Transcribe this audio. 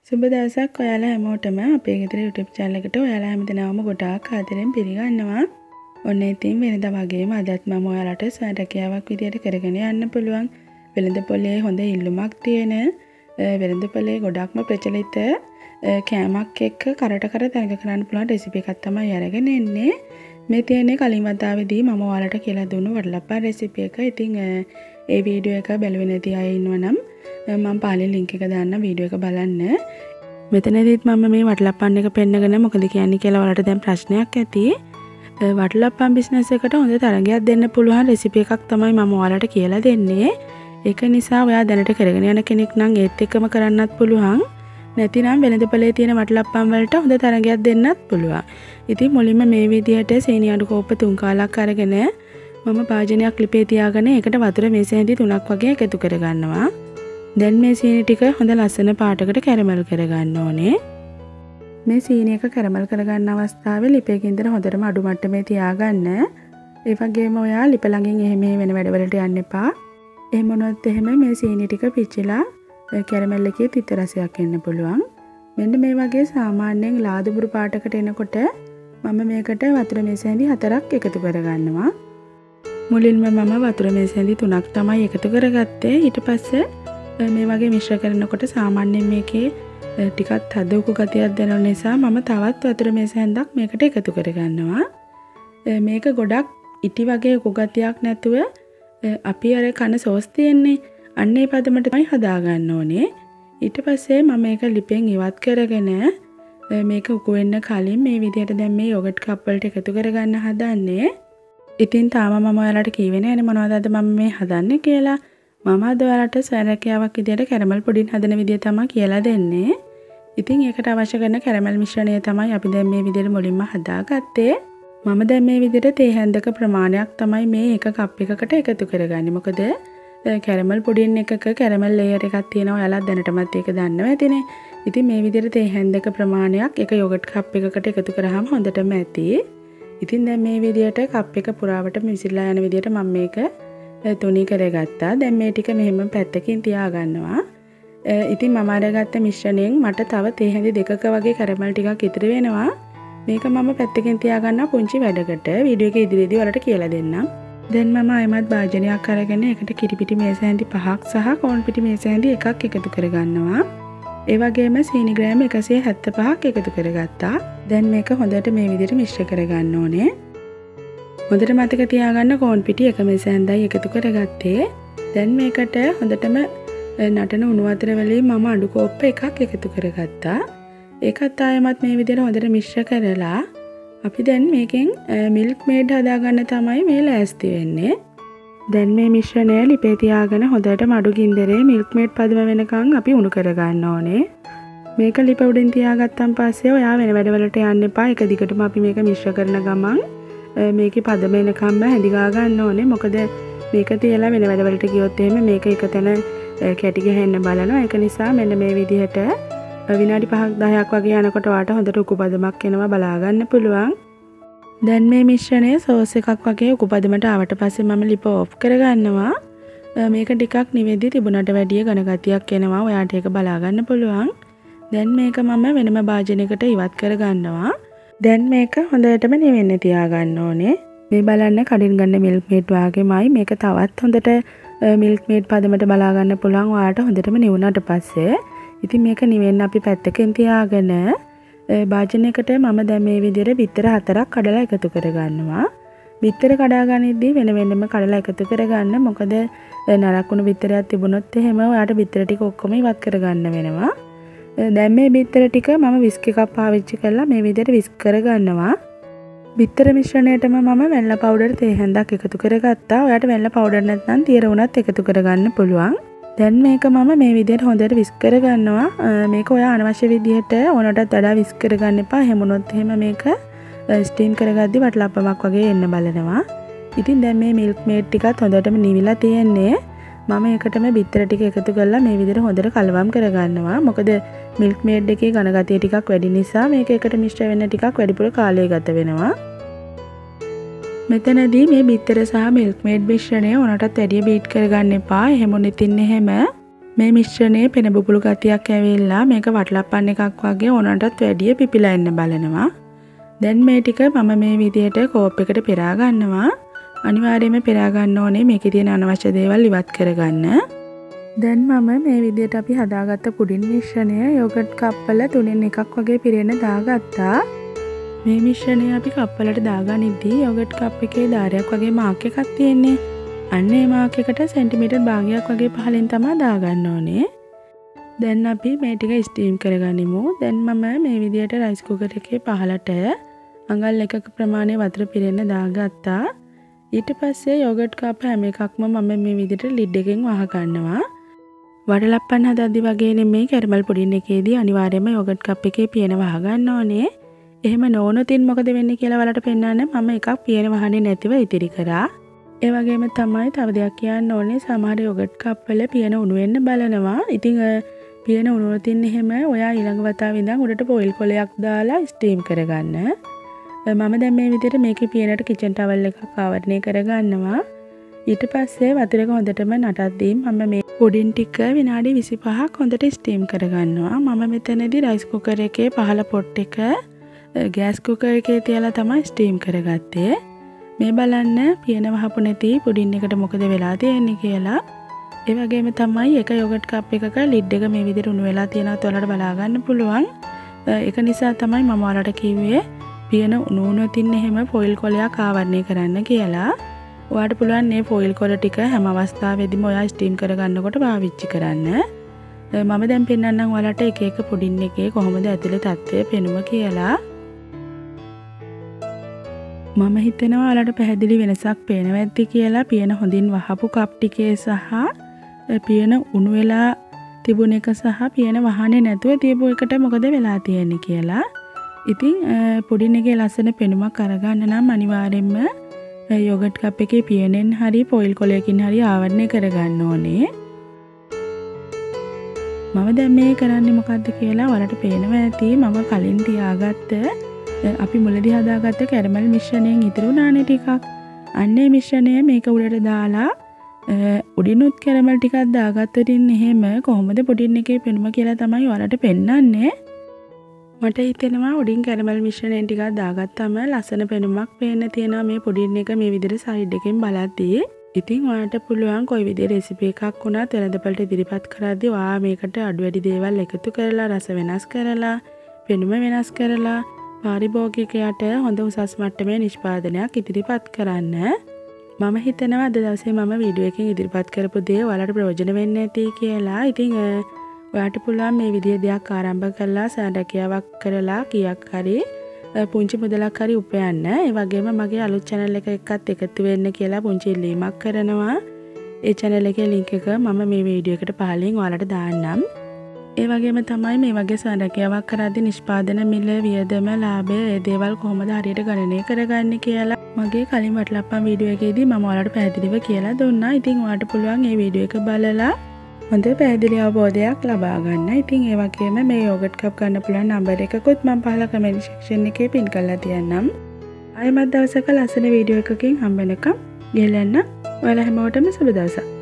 සුබ දවසක් ඔයාලා හැමෝටම අපේ ගෙදර YouTube channel එකට ඔයාලා හැමදෙනාම ගොඩාක් ආදරෙන් පිළිගන්නවා. ඔන්න ඉතින් වෙනදා වගේම අදත් මම ඔයාලට සැරකියාවක් විදියට කරගෙන යන්න පුළුවන් වෙළඳ පොලේ හොඳ ඉල්ලුමක් තියෙන වෙළඳ පොලේ ගොඩක්ම ප්‍රචලිත කෑමක් එක්ක කරට කර තරඟ කරන්න පුළුවන් රෙසිපි එකක් තමයි අරගෙන එන්නේ. මේ තියෙන්නේ කලින් වතාවේදී මම ඔයාලට කියලා දුන්නු වටලප්පන් රෙසිපි එක. ඉතින් ඒ වීඩියෝ එක බැලුවේ නැති අය ඉන්නවනම් මම පාලේ ලින්ක් එක දාන්න වීඩියෝ එක බලන්න. මෙතනදිත් මම මේ වටලප්පන් එක පෙන්නගෙන මොකද කියන්නේ කියලා ඔයාලට දැන් ප්‍රශ්නයක් ඇති. වටලප්පන් බිස්නස් එකට හොඳ තරගයක් දෙන්න පුළුවන් රෙසිපි එකක් තමයි මම ඔයාලට කියලා දෙන්නේ. ඒක නිසා ඔයා දැනට කරගෙන යන කෙනෙක් නම් ඒත් එක්කම කරන්නත් පුළුවන්. නැතිනම් වෙළඳපොලේ තියෙන වටලප්පන් වලට හොඳ තරගයක් දෙන්නත් පුළුවන්. ඉතින් මුලින්ම මේ විදිහට සීනි අඩු කෝප්ප 3 කාලක් අරගෙන මම භාජනයක් ලිපේ තියාගෙන ඒකට වතුර මේස හැඳි 3ක් වගේ එකතු කරගන්නවා. දැන් මේ සීනි ටික හොඳ ලස්සන පාටකට කැරමල් කරගන්න ඕනේ. මේ සීනි එක කැරමල් කරගන්න අවස්ථාවේ ලිපේකින් ඉඳලා හොඳටම අඩු මට්ටමේ තියාගන්න. ඒ වගේම ඔයා ලිප ළඟින් එහෙම වෙන වැඩවලට යන්න එපා. එහෙම වුණොත් එහෙම මේ සීනි ටික පිච්චිලා කැරමල් එකේ තිත රසයක් එන්න පුළුවන්. මෙන්න මේ වගේ සාමාන්‍යයෙන් ලාදුබුරු පාටකට එනකොට මම මේකට වතුර මේස හැඳි 4ක් එකතු කරගන්නවා. මුලින්ම මම වතුර මේස හැඳි 3ක් තමයි එකතු කරගත්තේ. ඊට පස්සේ මේ වගේ මිශ්‍ර කරනකොට සාමාන්‍යයෙන් මේකේ ටිකක් හදවක ගතියක් දැනෙන නිසා මම තවත් වතුර මේස හැන්දක් මේකට එකතු කරගන්නවා. මේක ගොඩක් ඉටි වගේ උකු ගතියක් නැතුව අපි අර කන සෝස් තියෙන්නේ අන්න ඒ පදමට තමයි හදාගන්න ඕනේ. ඊට පස්සේ මම මේක ලිපෙන් ඉවත් කරගෙන මේක උකු වෙන්න කලින් මේ විදිහට දැන් මේ යෝගට් කප් වලට එකතු කරගන්න හදන්නේ. ඉතින් තාම මම ඔයාලට කියවෙන්නේ නැහැ මොනවද මම මේ හදන්නේ කියලා. මම අද ඔයාලට සැරකියාවක් විදියට කැරමල් පුඩින් හදන විදිය තමයි කියලා දෙන්නේ. ඉතින් ඒකට අවශ්‍ය කරන කැරමල් මිශ්‍රණය තමයි අපි දැන් මේ විදියට මුලින්ම හදාගත්තේ. මම දැන් මේ විදියට තේ හැන්දක ප්‍රමාණයක් තමයි මේ එක කප් එකකට එකතු කරගන්නේ. මොකද කැරමල් පුඩින් එකක කැරමල් ලේයර් එකක් තියෙනවා. ඔයාලා දැනටමත් ඒක දන්නවා ඇතිනේ. ඉතින් මේ විදියට තේ හැන්දක ප්‍රමාණයක් එක යෝගට් කප් එකකට එකතු කරාම හොඳටම ඇති. ඉතින් දැන් මේ විදියට කප් එක පුරාවට මිසිලා යන විදියට මම මේක තුනී කරගත්තා. දැන් මේ ටික මෙහෙම පැත්තකින් තියාගන්නවා. ඉතින් මම අරගත්ත මිශ්‍රණයෙන් මට තව තේ හැඳි 2ක වගේ කැරමල් ටිකක් ඉතිරි වෙනවා. මේක මම පැත්තකින් තියාගන්නවා පුංචි වැඩකට. වීඩියෝ එක ඉදිරියේදී ඔයාලට කියලා දෙන්නම්. දැන් මම ආයෙමත් භාජනයක් අරගෙන ඒකට කිරි පිටි මේස හැඳි 5ක් සහ කෝන් පිටි මේස හැඳි 1ක් එකතු කරගන්නවා. ඒ වගේම සීනි ග්‍රෑම් 175ක් එකතු කරගත්තා. දැන් මේක හොඳට මේ විදිහට මිශ්‍ර කරගන්න ඕනේ. හොඳට මතක තියාගන්න කෝන් පිටි එක මේස හැන්දයි එකතු කරගත්තේ. දැන් මේකට හොඳටම නටන උණු වතුර වලින් මම අඩු කෝප්ප එකක් එකතු කරගත්තා. ඒකත් ආයෙමත් මේ විදිහට හොඳට මිශ්‍ර කරලා අපි දැන් මේකෙන් මිල්ක් මේඩ් හදාගන්න තමයි මේ ලෑස්ති වෙන්නේ. දැන් මේ මිශ්‍රණය ලිපේ තියාගෙන හොඳට මඩු ගින්දරේ මිල්ක් මේඩ් පදම වෙනකන් අපි උණු කරගන්න ඕනේ. මේක ලිප උඩින් තියාගත්තන් පස්සේ ඔයා වෙන වැඩවලට යන්න එපා. එක දිගටම අපි මේක මිශ්‍ර කරන ගමන් මේකේ පදම එනකම්ම හැඳි ගා ගන්න ඕනේ. මොකද මේක තියලා වෙන වැඩවලට ගියොත් එහෙම මේක එකතැන කැටි ගහන්න බලනවා. ඒක නිසා මෙන්න මේ විදිහට විනාඩි 5ක් 10ක් වගේ යනකොට වාට හොඳට උකු පදමක් එනවා බලා ගන්න පුළුවන්. දැන් මේ මිශ්‍රණය සෝස් එකක් වගේ උකු පදමට ආවට පස්සේ මම ලිප ඔෆ් කරගන්නවා. මේක ටිකක් නිවෙදි තිබුණට වැඩිය ඝන ගතියක් එනවා. ඔයාට ඒක බලා ගන්න පුළුවන්. දැන් මේක මම වෙනම භාජනයකට ඉවත් කරගන්නවා. දැන් මේක හොඳටම නිවෙන්න තියාගන්න ඕනේ. මේ බලන්න කඩින් ගන්න මිල්ක් මේඩ් වගේමයි මේක තවත් හොඳට මිල්ක් මේඩ් පදමට බලා ගන්න පුළුවන්. ඔයාට හොඳටම නිවුණාට පස්සේ ඉතින් මේක නිවෙන්න අපි පැත්තකින් තියාගෙන භාජනයකට මම දැන් මේ විදිහට බිත්තර 4ක් කඩලා එකතු කරගන්නවා. බිත්තර කඩා ගනිද්දී වෙන වෙනම කඩලා එකතු කරගන්න. මොකද නරක් වුණු බිත්තරයක් තිබුණොත් එහෙම ඔයාට බිත්තර ටික ඔක්කොම ඉවත් කරගන්න වෙනවා. දැන් මේ බිත්තර ටික මම විස්ක් එකක් පාවිච්චි කරලා මේ විදිහට විස්ක් කරගන්නවා. බිත්තර මිශ්‍රණයටම මම වෙල්ල පවුඩර් තේ හැන්දක් එකතු කරගත්තා. ඔයාට වෙල්ල පවුඩර් නැත්නම් තියර උනත් එකතු කරගන්න පුළුවන්. දැන් මේක මම මේ විදිහට හොඳට විස්ක් කරගන්නවා. මේක ඔයා අනවශ්‍ය විදිහට ඕනටත් වඩා විස්ක් කරගන්න එපා. එහෙම වුණොත් එහෙම මේක ස්ටීම් කරගද්දි වටලප්පමක් වගේ එන්න බලනවා. ඉතින් දැන් මේ මිල්ක් මේඩ් ටිකත් හොඳටම නිවිලා තියෙන්නේ. මම ඒකටම බිත්තර ටික එකතු කරලා මේ විදිහට හොඳට කලවම් කරගන්නවා. මොකද මිල්ක් මේඩ් එකේ ඝන ගතිය ටිකක් වැඩි නිසා මේක එකට මිශ්‍ර වෙන්න ටිකක් වැඩිපුර කාලය ගත වෙනවා. මෙතනදී මේ බිත්තර සහ මිල්ක් මේඩ් මිශ්‍රණය ඕනටත් වැඩිය බීට් කරගන්න එපා. එහෙම උනෙත් ඉන්නේ එහෙම මේ මිශ්‍රණයේ පෙන බුබුලු ගතියක් ඇවිල්ලා මේක වටලප්පන් එකක් වගේ ඕනටත් වැඩිය පිපිලා එන්න බලනවා. දැන් මේ ටික මම මේ විදියට කෝප් එකට පෙරා ගන්නවා. අනිවාර්යයෙන්ම පෙරා ගන්න ඕනේ මේකේ තියෙන අනවශ්‍ය දේවල් ඉවත් කරගන්න. දැන් මම මේ විදියට අපි හදාගත්ත පුඩින් මිශ්‍රණය යෝගට් කප්පල 3න් එකක් වගේ පිරෙන්න දාගත්තා. මේ මිශ්‍රණය අපි කප්පලට දාගනිද්දී යෝගට් කප් එකේ ධාරයක් වගේ මාක් එකක් තියෙන්නේ. අන්න ඒ මාක් එකට සෙන්ටිමීටර් භාගයක් වගේ පහලින් තමයි දාගන්න ඕනේ. දැන් අපි මේ ටික ස්ටීම් කරගනිමු. දැන් මම මේ විදියට රයිස් කුකර් එකේ පහලට අඟල් එකක ප්‍රමාණය වතුර පිරෙන්න දාගත්තා. ඊට පස්සේ යෝගට් කප් හැම එකක්ම මම මේ විදියට ලිඩ් එකෙන් වහ ගන්නවා. වඩලප්පන් හදද්දි වගේ නෙමෙයි කැරමල් පුඩින් එකේදී අනිවාර්යයෙන්ම යෝගට් කප් එකේ පියන වහ ගන්න ඕනේ. එහෙම නොවුනොතින් මොකද වෙන්නේ කියලා ඔයාලට පෙන්නන්න මම එකක් පියන වහන්නේ නැතිව ඉතිරි කරා. ඒ වගේම තමයි තව දෙයක් කියන්න ඕනේ සමහර යෝගට් කප් වල පියන උණු වෙන්න බලනවා. ඉතින් පියන උණුනොතින් එහෙම ඔයා ඊළඟ වතාවේ ඉඳන් උඩට පොයිල් කොලයක් දාලා ස්ටීම් කරගන්න. මම දැන් මේ විදිහට මේකේ පියනට කිචන් ටවල් එකක් ආවරණය කරගන්නවා. ඊට පස්සේ වතුර එක හොඳටම නටද්දී මම මේ පුඩින් ටික විනාඩි 25ක් හොඳට ස්ටීම් කරගන්නවා. මම මෙතනදී රයිස් කුකර් එකේ පහළ පොට් එක ගෑස් කුකර් එකේ තියලා තමයි ස්ටීම් කරගත්තේ. මේ බලන්න පියන වහපු නැති පුඩින් එකට මොකද වෙලා තියෙන්නේ කියලා. ඒ වගේම තමයි එක යෝගට් කප් එකක ලිඩ් එක මේ විදිහට උණු වෙලා තියෙනවත් ඔයාලට බලා ගන්න පුළුවන්. ඒක නිසා තමයි මම ඔයාලට කිව්වේ පියන උණු වුණොතින් එහෙම ෆොයිල් කොලයක් ආවරණය කරන්න කියලා. ඔයාලට පුළුවන් මේ ෆොයිල් කොල ටික හැම අවස්ථාවෙදිම ඔයා ස්ටීම් කරගන්නකොට පාවිච්චි කරන්න. මම දැන් පෙන්නන්නම් ඔයාලට එක එක පුඩින් එකේ කොහොමද ඇතුලේ තත්ත්වය පෙනුම කියලා. මම හිතනවා ඔයාලට පැහැදිලි වෙනසක් පේනවා ඇති කියලා. පියන හොඳින් වහපු කප් ටිකේ සහ පියන උණු වෙලා තිබුණ එක සහ පියන වහන්නේ නැතුව තියපු එකට මොකද වෙලා තියෙන්නේ කියලා. ඉතින් පුඩින් එකේ ලස්සන පෙනුමක් අරගන්න නම් අනිවාර්යෙන්ම යෝගට් කප් එකේ පියනෙන් හරි පොයිල් කොලයකින් හරි ආවරණය කරගන්න ඕනේ. මම දැන් මේ කරන්නේ මොකද්ද කියලා ඔයාලට පේනවා ඇති. මම කලින් තියාගත්ත අපි මුලදී හදාගත්ත කැරමල් මිශ්‍රණයෙන් ඉතුරු නානේ ටිකක්. අන්නේ මිශ්‍රණය මේක උඩට දාලා උඩිනුත් කැරමල් ටිකක් දාගත්තටින් එහෙම කොහොමද පුඩින් එකේ පෙනුම කියලා තමයි ඔයාලට පෙන්නන්නේ. මට හිතෙනවා උඩින් කැරමල් මිශ්‍රණයෙන් ටිකක් දාගත්තම ලස්සන පෙනුමක් පේන්න තියෙනවා මේ පුඩින් එක මේ විදිහට සයිඩ් එකෙන් බලද්දී. ඉතින් ඔයාලට පුළුවන් කොයි විදිහේ රෙසිපි එකක් වුණත් වෙළඳපළට ඉදිරිපත් කරද්දී ඔයා මේකට අඩු වැඩි දේවල් එකතු කරලා රස වෙනස් කරලා පෙනුම වෙනස් කරලා පාරිභෝගිකයාට හොඳ උසස් මට්ටමේ නිෂ්පාදනයක් ඉදිරිපත් කරන්න. මම හිතනවා අද දවසේ මම වීඩියෝ එකකින් ඉදිරිපත් කරපු දේ ඔයාලට ප්‍රයෝජන වෙන්න ඇති කියලා. ඉතින් ඔයාලට පුළුවන් මේ විදිහේ දෙයක් ආරම්භ කරලා සාඩකියාවක් කරලා කීයක් හරි පුංචි මුදලක් හරි උපයන්න. ඒ වගේම මගේ අලුත් channel එකත් එකතු වෙන්න කියලා පුංචි ඉල්ලීමක් කරනවා. ඒ channel එකේ link එක මම මේ වීඩියෝ එකට පහලින් ඔයාලට දාන්නම්. ඒ වගේම තමයි මේ වගේ සාඩකියාවක් කරද්දී නිෂ්පාදන මිල වියදම ලාභය ඒ දේවල් කොහොමද හරියට ගණනය කරගන්නේ කියලා මගේ කලින් වටලප්පම් වීඩියෝ එකේදී මම ඔයාලට පැහැදිලිව කියලා දුන්නා. ඉතින් ඔයාලට පුළුවන් මේ වීඩියෝ එක බලලා හොඳ පැහැදිලි අවබෝධයක් ලබා ගන්න. ඉතින් ඒ වගේම මේ යෝගට් කප් ගන්න පුළුවන් නම්බර් එකකුත් මම පහළ කමෙන්ට් සෙක්ෂන් එකේ පින් කරලා තියන්නම්. ආයෙමත් දවසක ලස්සන වීඩියෝ එකකින් හම්බ වෙනකම් ගිහලා යන්න. ඔයාලා හැමෝටම සුබ දවසක්.